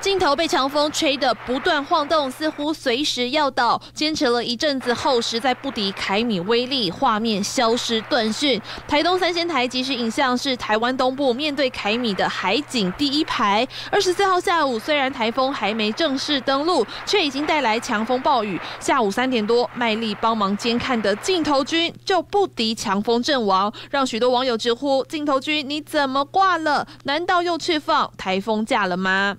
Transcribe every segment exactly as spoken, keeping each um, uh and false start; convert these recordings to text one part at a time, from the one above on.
镜头被强风吹得不断晃动，似乎随时要倒。坚持了一阵子后，实在不敌凯米威力，画面消失断讯。台东三仙台即时影像是台湾东部面对凯米的海景第一排。二十四号下午，虽然台风还没正式登陆，却已经带来强风暴雨。下午三点多，卖力帮忙监看的镜头军就不敌强风阵亡，让许多网友直呼：镜头军你怎么挂了？难道又去放台风假了吗？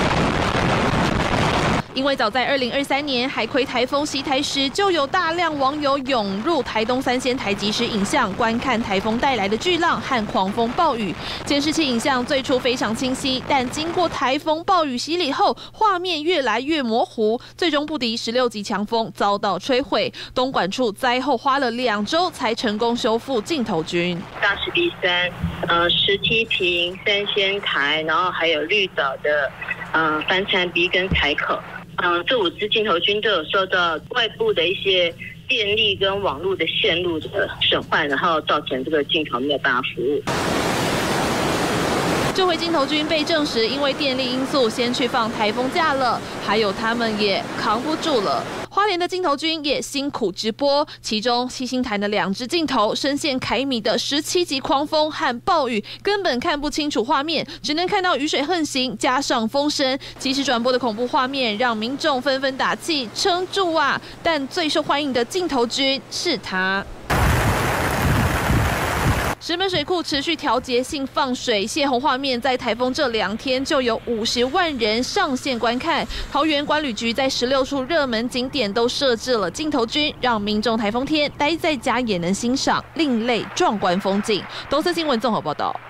因为早在二零二三年海葵台风袭台时，就有大量网友涌入台东三仙台即时影像，观看台风带来的巨浪和狂风暴雨。监视器影像最初非常清晰，但经过台风暴雨洗礼后，画面越来越模糊，最终不敌十六级强风，遭到摧毁。东莞处灾后花了两周才成功修复镜头军。 大石鼻山、呃石梯坪、三仙台，然后还有绿岛的呃帆船鼻跟凯口。嗯、呃，这五支镜头军都有受到外部的一些电力跟网络的线路的损坏，然后造成这个镜头没有办法服务。 这回镜头军被证实因为电力因素先去放台风假了，还有他们也扛不住了。花莲的镜头军也辛苦直播，其中七星潭的两支镜头深陷凯米的十七级狂风和暴雨，根本看不清楚画面，只能看到雨水横行，加上风声，即时转播的恐怖画面让民众纷纷打气撑住啊！但最受欢迎的镜头军是他。石门水库持续调节性放水，泄洪画面在台风这两天就有五十万人上线观看。桃园管旅局在十六处热门景点都设置了镜头军，让民众台风天待在家也能欣赏另类壮观风景。东森新闻综合报道。